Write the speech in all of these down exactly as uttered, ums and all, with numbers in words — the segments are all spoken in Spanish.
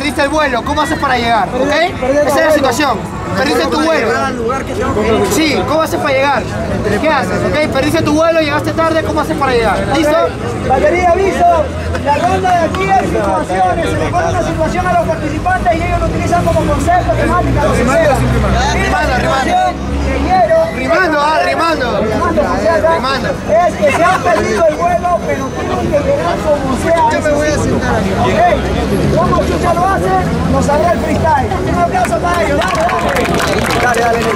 perdiste el vuelo, ¿cómo haces para llegar? ¿Ok? Esa es la situación. Perdiste tu vuelo. Sí, ¿cómo haces para llegar? ¿Qué haces? ¿Ok? Perdiste tu vuelo, llegaste tarde, ¿cómo haces para llegar? ¿Listo? Batería, aviso. La ronda de aquí hay situaciones. Se le pone una situación a los participantes y ellos lo utilizan como concepto, temática, lo que sea. Rimando, rimando. Rimando, ah, rimando. Rimando. Es que se han perdido el vuelo, pero tienen que llegar como sea. Yo me voy a sentar aquí. Ok. ¿Cómo Chucha lo hace? Nos saldrá el freestyle. Un aplauso para ellos. Dale, dale. Dale,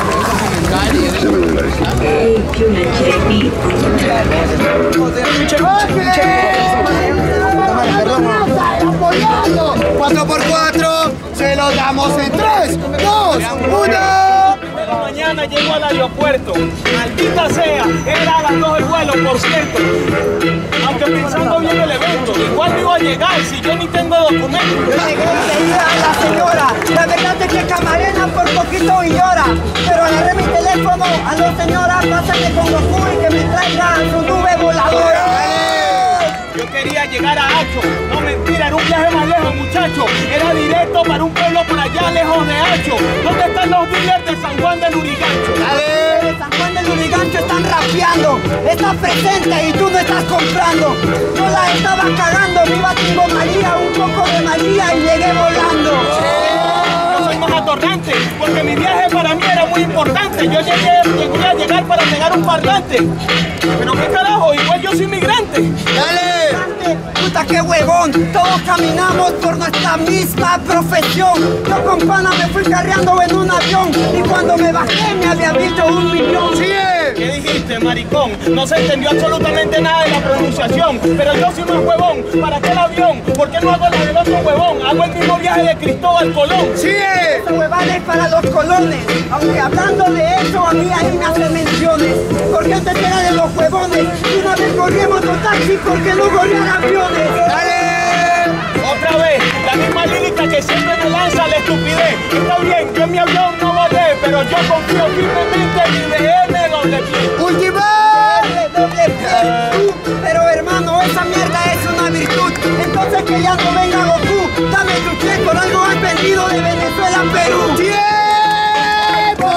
dale. cuatro por cuatro, se lo damos en tres, dos, uno. Mañana llego al aeropuerto, maldita sea, era a las dos el vuelo, por cierto. Aunque pensando bien el evento, igual no iba a llegar si yo ni tengo documentos. Yo llegué y le dije a la señora, la verdad es que Camarena por poquito y llora. Pero agarré mi teléfono, a la señora, pásame con Goku y que me traiga su nube voladora. Yo quería llegar a Hacho, no mentira, era un viaje más lejos, muchacho. Era directo para un pueblo por allá lejos de Hacho. ¿Dónde están los dealers de San Juan del Lurigancho? Dale. De San Juan del Lurigancho están rapeando. Estás presente y tú no estás comprando. Yo la estaba cagando, me iba Tingo María, un poco de María y llegué volando. Yo soy más atorrante, porque mi viaje para mí era muy importante. Yo llegué, llegué a llegar para pegar un parlante. Pero qué carajo, igual yo soy inmigrante. Dale. Puta qué huevón, todos caminamos por nuestra misma profesión. Yo con pana me fui carreando en un avión y cuando me bajé me había visto un millón. Sigue. ¿Qué dijiste, maricón? No se entendió absolutamente nada de la pronunciación. Pero yo soy más huevón. ¿Para qué el avión? ¿Por qué no hago la del otro huevón? Hago el mismo viaje de Cristóbal Colón. Sigue. Esta huevada es para los colones. Aunque hablando de eso a mí ahí me hacen menciones. Porque antes era de los huevones. Y una vez corrimos con taxi porque no corrían aviones. Dale. Otra vez, la misma lírica que siempre me lanza la estupidez. Está bien, yo en mi avión no volé, pero yo confío firmemente en mi B M doble pie. Última. Doble pie. Pero hermano, esa mierda es una virtud. Entonces que ya no venga Goku. Dame tu cheque, por algo has vendido de Venezuela a Perú. ¡Tiempo!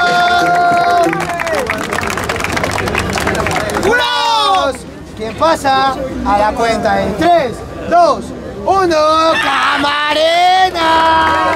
¡Unos! ¿Quién pasa? A la cuenta en tres, dos, uno. ¡Camarena!